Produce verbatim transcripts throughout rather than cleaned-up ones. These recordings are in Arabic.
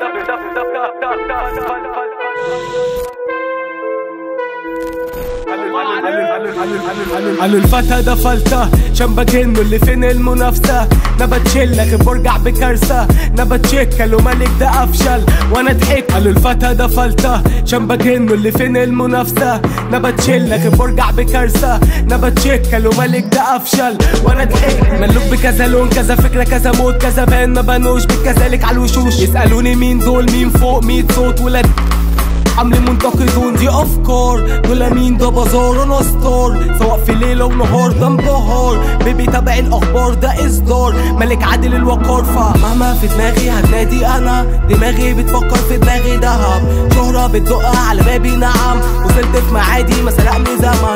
قالوا الفتى ده فلتة شنبة جنه اللي فين المنافسة. نبت شلك برجع بكارثة نبت شيك قالوا مالك ده افشل وانا ضحك. قالوا الفتى ده فلتة شنبة جنه اللي فين المنافسة. نبت شلك برجع بكارثة نبت شيك قالوا مالك ده افشل وانا ضحك. ملوك بكذا لون كذا فكرة كذا مود كذا بان ما بانوش بالكذلك على الوشوش. يسألوني مين دول مين فوق ميت صوت ولاد عاملين منتقدون دي افكار. دول مين ده بازار انا ستار سواء في ليله ونهار ده انبهار. بيبي تابع الاخبار ده اصدار ملك عادل الوقار. فمهما في دماغي هتنادي انا دماغي بتفكر في دماغي دهب. شهرة بتدق على بابي نعم وصلت في معادي ما سرقني زمن.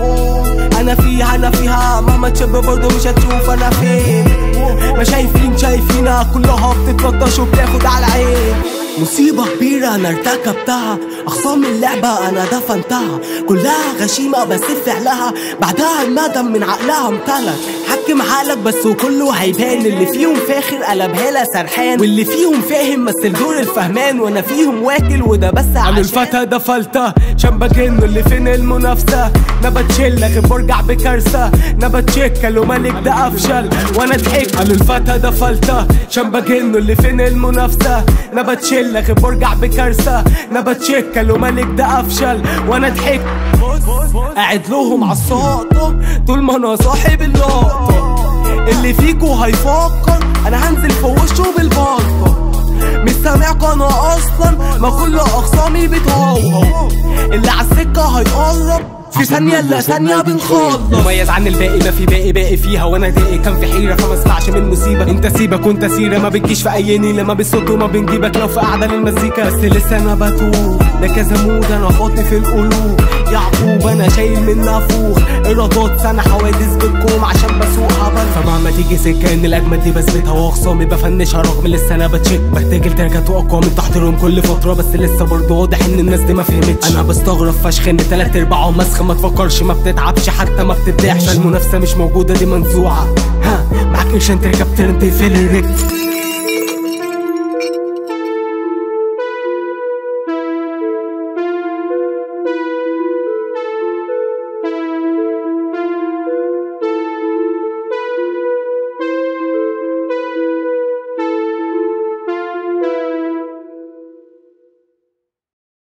انا فيها انا فيها مهما تشب برضه مش هتشوف انا فين. ما شايفين شايفينها كلها بتتلطش وبتاخد على العين. مصيبة كبيرة أنا ارتكبتها أخصام اللعبة أنا دفنتها. كلها غشيمة بس فعلها بعدها الندم من عقلها امتلك. حكم عقلك بس وكله هيبان اللي فيهم فاخر قلبها لا سرحان واللي فيهم فاهم مثل دور الفهمان وانا فيهم واكل وده بس عشان. قالوا الفتى ده فلتة شنبة جنه اللي فين المنافسة. نبت شلك برجع بكارثة نبت شيك قالوا مالك ده افشل وانا ضحك. قالوا الفتى ده فلتة شنبة جنه اللي فين المنافسة. نبت شلك برجع بكارثة نبت شيك قالوا مالك ده افشل وانا ضحك. قاعد لهم عالساطة طول ما انا صاحب اللقطة. اللي فيكو هيفكر انا هنزل في وشه بالبلطة. مش سامعكوا انا اصلا ما كل اخصامي بتهوهو. اللي عالسكة هيقرب في ثانية الا ثانية بنخلص. مميز عن الباقي ما في باقي باقي فيها وانا داقي كان في حيرة فما اسمعش من مصيبة. انت سيبك وانت سيرة ما بتجيش في اي نيلة ما بالصوت وما بنجيبك لو في قعدة للمزيكا. بس لسه انا بتوه ده كذا مود انا خاطي في القلوب. يعقوب انا شايل من نافوخ ايرادات سنة حوادث بالكوم عشان بسوق هبل. فمهما تيجي سكة ان الاجمد دي بثبتها واخصامي بفنشها رغم لسه انا بتشيك. بحتاج التراكات واقوى من تحضيرهم كل فترة بس لسه برضه واضح ان الناس دي ما فهمتش. انا بستغرب فشخ ان تلات ارباعهم مسخ ما تفكرش ما بتتعبش حتى ما بتبدعش. المنافسة مش موجودة دي منزوعة ها معاك قرشين تركب ترند في الرجل.